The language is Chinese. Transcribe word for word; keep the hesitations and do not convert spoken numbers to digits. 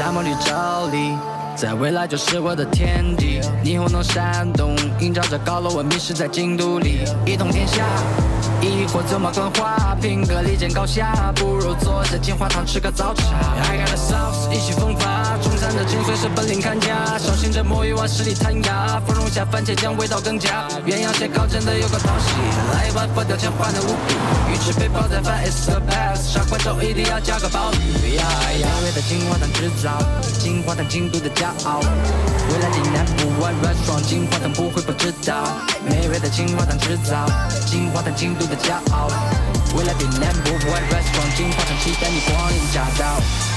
沙漠里照例，在未来就是我的天地。霓虹灯闪动，映照着高楼，我迷失在京都里，一统天下。 疑惑走马观花，品格立见高下，不如坐下金花堂吃个早茶。I got a sauce， 意气风发，中餐的精髓是本领看家，小心着摸鱼往实力弹牙，芙蓉下番茄酱味道更佳。鸳鸯蟹糕真的有个讨喜，来一碗佛跳墙换的无比，鱼翅被泡在饭 is the best， 傻瓜粥一定要加个鲍鱼。呀呀，美味的金花堂制造，金花堂京都的骄傲，未来的 number one restaurant， 金花堂不会不知道，美味的金花堂制造，金花堂京都的骄傲，未来的 number one restaurant， 金花堂期待你光临驾到。